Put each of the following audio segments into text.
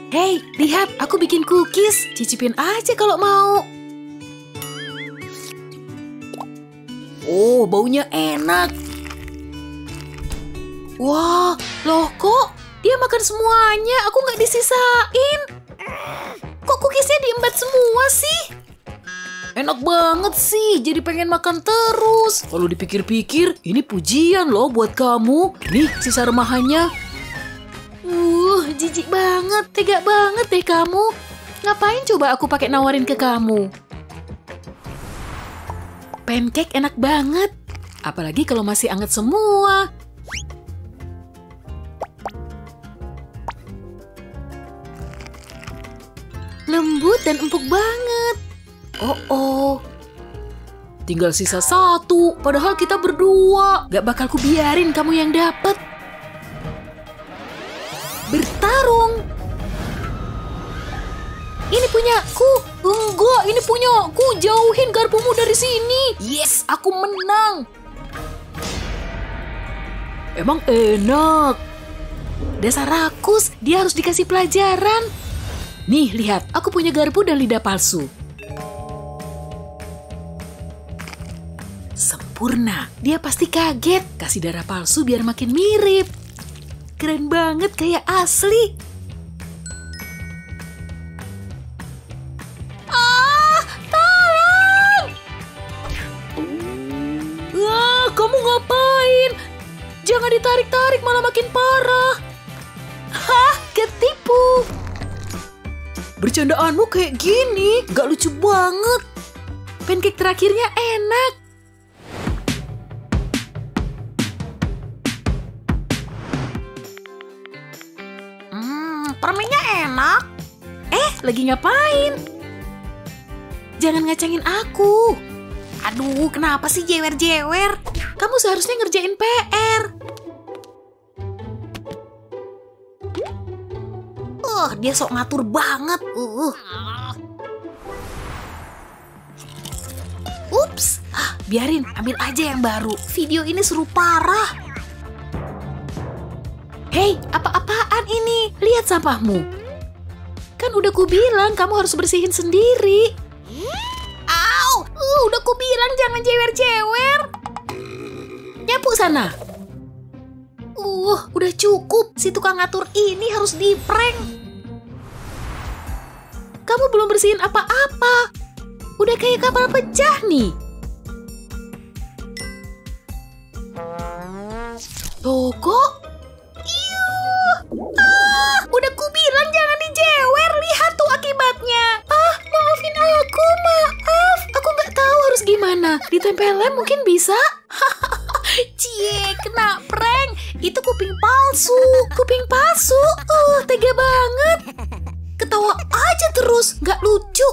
Hei, lihat, aku bikin cookies. Cicipin aja kalau mau. Oh, baunya enak. Wah, loh kok dia makan semuanya, aku nggak disisain. Kok cookiesnya diembat semua sih? Enak banget sih, jadi pengen makan terus. Kalau dipikir-pikir, ini pujian loh buat kamu. Nih, sisa remahannya. Jijik banget, tega banget deh kamu. Ngapain coba aku pakai nawarin ke kamu? Pancake enak banget, apalagi kalau masih anget semua. Lembut dan empuk banget. Oh, tinggal sisa satu, padahal kita berdua. Gak bakal kubiarin kamu yang dapet. Bertarung. Ini punyaku. Enggak, ini punyaku. Jauhin garpumu dari sini. Yes, aku menang. Emang enak. Dasar rakus, dia harus dikasih pelajaran. Nih, lihat. Aku punya garpu dan lidah palsu. Sempurna. Dia pasti kaget. Kasih darah palsu biar makin mirip. Keren banget, kayak asli. Tolong! Kamu ngapain? Jangan ditarik-tarik, malah makin parah. Hah, ketipu. Bercandaanmu kayak gini, gak lucu banget. Pancake terakhirnya enak. Permennya enak. Lagi ngapain? Jangan ngacangin aku. Aduh, kenapa sih jewer-jewer? Kamu seharusnya ngerjain PR. Dia sok ngatur banget. Ups, biarin, ambil aja yang baru. Video ini seru parah. Hei, apa-apaan ini? Lihat sampahmu. Kan udah kubilang kamu harus bersihin sendiri. Au, udah kubilang jangan jewer-jewer. Nyapu sana. Udah cukup. Si tukang ngatur ini harus diprank. Kamu belum bersihin apa-apa. Udah kayak kapal pecah nih. Tuh kok. Udah kubilang jangan dijewer. Lihat tuh akibatnya. Maafin aku, maaf. Aku nggak tahu harus gimana. Ditempel lem mungkin bisa. Cie, kena prank. Itu kuping palsu. Kuping palsu. Tega banget. Ketawa aja terus, nggak lucu.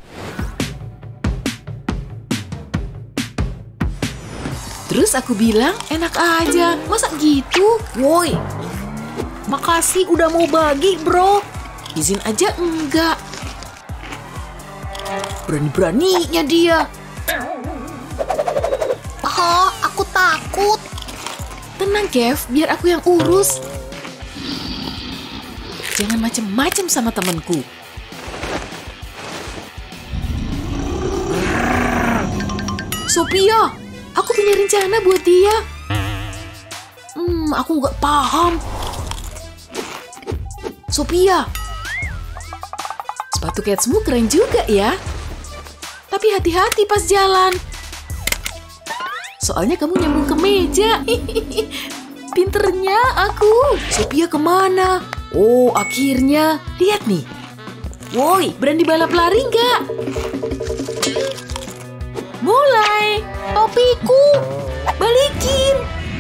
Terus aku bilang, enak aja. Masa gitu? Woi. Makasih udah mau bagi, bro. Izin aja enggak. Berani-beraninya dia. Aku takut. Tenang, Kev. Biar aku yang urus. Jangan macem-macem sama temanku. Sophia, aku punya rencana buat dia. Aku nggak paham. Sophia, sepatu Catsmu keren juga ya. Tapi hati-hati pas jalan. Soalnya kamu nyambung ke meja. Pinternya aku. Sophia kemana? Oh, akhirnya. Lihat nih. Woi, berani balap lari nggak? Mulai. Topiku. Balikin.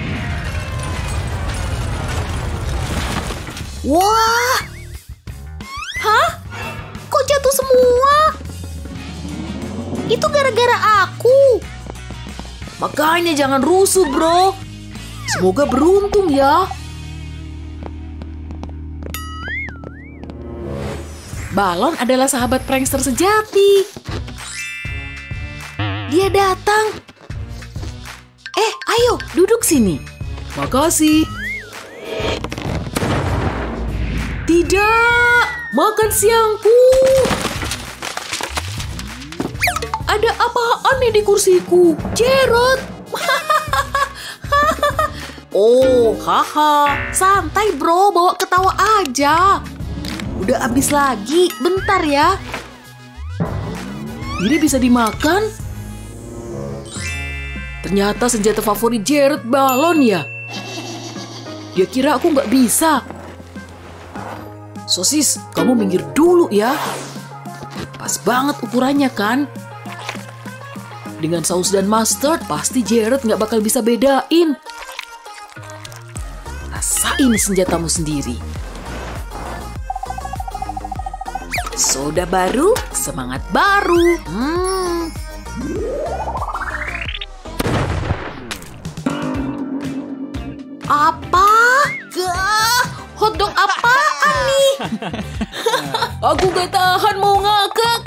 Wah. Hah? Kok jatuh semua? Itu gara-gara aku. Makanya jangan rusuh, bro. Semoga beruntung ya. Balon adalah sahabat prankster sejati. Dia datang. Ayo, duduk sini. Makasih. Tidak. makan siangku. Ada apaan nih di kursiku? Jared. Oh, haha. Santai bro, bawa ketawa aja. Udah habis lagi, bentar ya. Ini bisa dimakan? Ternyata senjata favorit Jared balon ya. Dia kira aku nggak bisa. Sosis, kamu minggir dulu ya. Pas banget ukurannya kan? Dengan saus dan mustard, pasti Jared nggak bakal bisa bedain. Rasain senjatamu sendiri. Soda baru, semangat baru. Apa? Hotdog apaan nih? Aku gak tahan mau ngakak.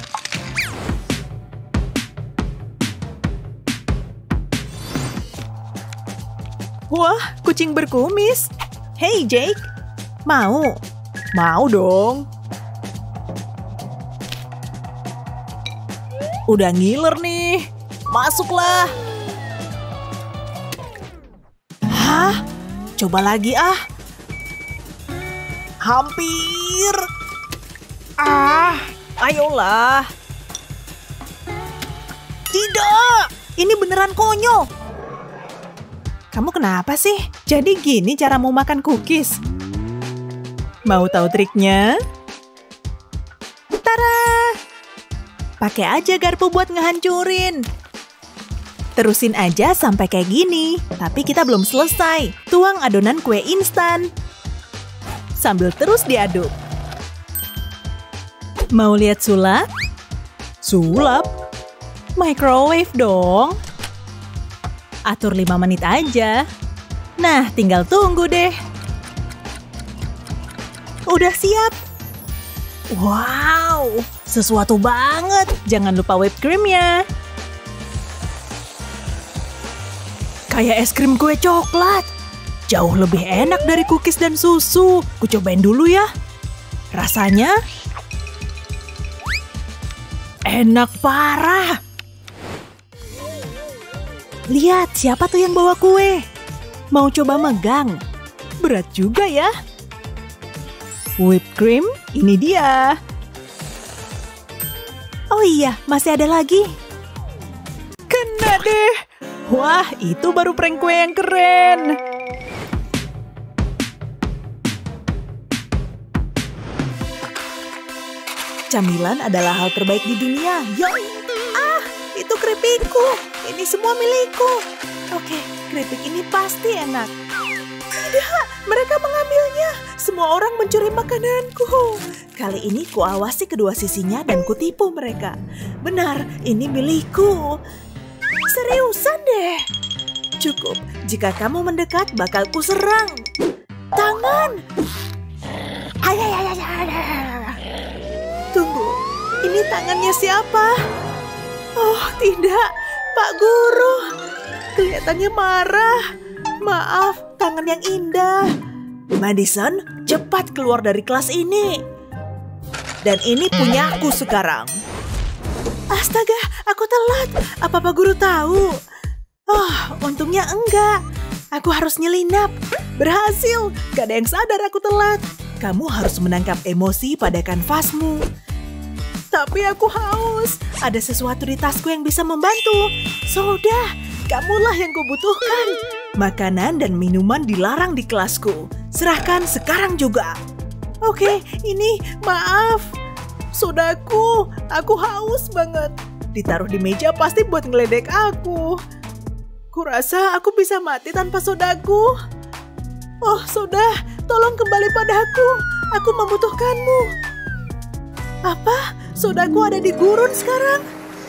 Wah, kucing berkumis. Hey Jake, mau? Mau dong. Udah ngiler nih. Masuklah. Hah? Coba lagi ah. Hampir. Ayolah. Tidak, ini beneran konyol. Kamu kenapa sih? Jadi gini cara mau makan cookies? Mau tahu triknya? Tada! Pakai aja garpu buat ngehancurin. Terusin aja sampai kayak gini. Tapi kita belum selesai. Tuang adonan kue instan. Sambil terus diaduk. Mau lihat sulap? Sulap? Microwave dong. Atur 5 menit aja. Nah, tinggal tunggu deh. Udah siap. Wow, sesuatu banget. Jangan lupa whipped cream-nya. Kayak es krim kue coklat. Jauh lebih enak dari cookies dan susu. Ku cobain dulu ya. Rasanya enak parah. Lihat, siapa tuh yang bawa kue? Mau coba megang? Berat juga ya. Whipped cream, ini dia. Oh iya, masih ada lagi. Kena deh. Wah, itu baru prank kue yang keren. Camilan adalah hal terbaik di dunia. Yoi! Itu keripikku. Ini semua milikku. Oke, keripik ini pasti enak. Tidak, mereka mengambilnya. Semua orang mencuri makananku. Kali ini kuawasi kedua sisinya dan kutipu mereka. Benar, ini milikku. Seriusan deh. Cukup, jika kamu mendekat bakal kuserang. Tangan. Tunggu, ini tangannya siapa? Oh, tidak. Pak Guru, kelihatannya marah. Maaf, tangan yang indah. Madison, cepat keluar dari kelas ini. Dan ini punyaku sekarang. Astaga, aku telat. Apa Pak Guru tahu? Oh, untungnya enggak. Aku harus nyelinap. Berhasil, gak ada yang sadar aku telat. Kamu harus menangkap emosi pada kanvasmu. Tapi aku haus. Ada sesuatu di tasku yang bisa membantu. Soda, kamulah yang kubutuhkan. Makanan dan minuman dilarang di kelasku. Serahkan sekarang juga. Oke, ini maaf. Sodaku, aku haus banget. Ditaruh di meja pasti buat ngeledek aku. Kurasa aku bisa mati tanpa sodaku. Oh, soda, tolong kembali padaku. Aku membutuhkanmu. Apa? Sodaku ada di gurun sekarang.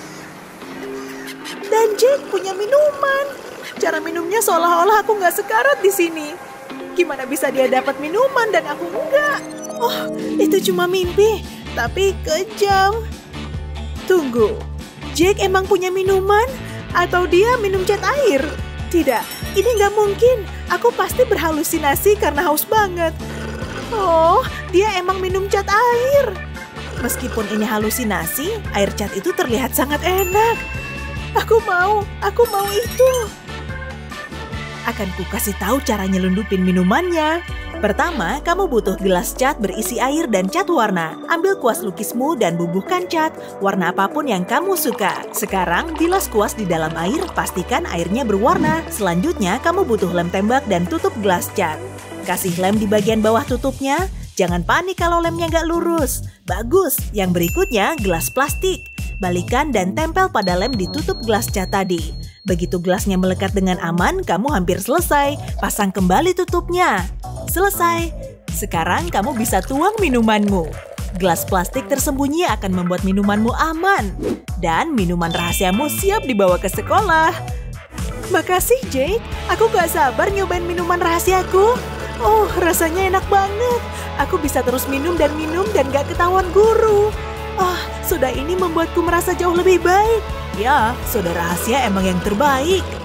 Dan Jake punya minuman. Cara minumnya seolah-olah aku nggak sekarat di sini. Gimana bisa dia dapat minuman dan aku enggak? Oh, itu cuma mimpi. Tapi kejam. Tunggu, Jake emang punya minuman? Atau dia minum cat air? Tidak, ini nggak mungkin. Aku pasti berhalusinasi karena haus banget. Oh, dia emang minum cat air. Meskipun ini halusinasi, air cat itu terlihat sangat enak. Aku mau itu. Akan ku kasih tahu cara nyelundupin minumannya. Pertama, kamu butuh gelas cat berisi air dan cat warna. Ambil kuas lukismu dan bubuhkan cat, warna apapun yang kamu suka. Sekarang, bilas kuas di dalam air, pastikan airnya berwarna. Selanjutnya, kamu butuh lem tembak dan tutup gelas cat. Kasih lem di bagian bawah tutupnya. Jangan panik kalau lemnya nggak lurus. Bagus, yang berikutnya gelas plastik. Balikan dan tempel pada lem di tutup gelas cat tadi. Begitu gelasnya melekat dengan aman, kamu hampir selesai. Pasang kembali tutupnya. Selesai. Sekarang kamu bisa tuang minumanmu. Gelas plastik tersembunyi akan membuat minumanmu aman. Dan minuman rahasiamu siap dibawa ke sekolah. Makasih, Jake. Aku gak sabar nyobain minuman rahasiaku. Oh, rasanya enak banget. Aku bisa terus minum dan gak ketahuan guru. Oh, soda ini membuatku merasa jauh lebih baik. Ya, soda rahasia emang yang terbaik.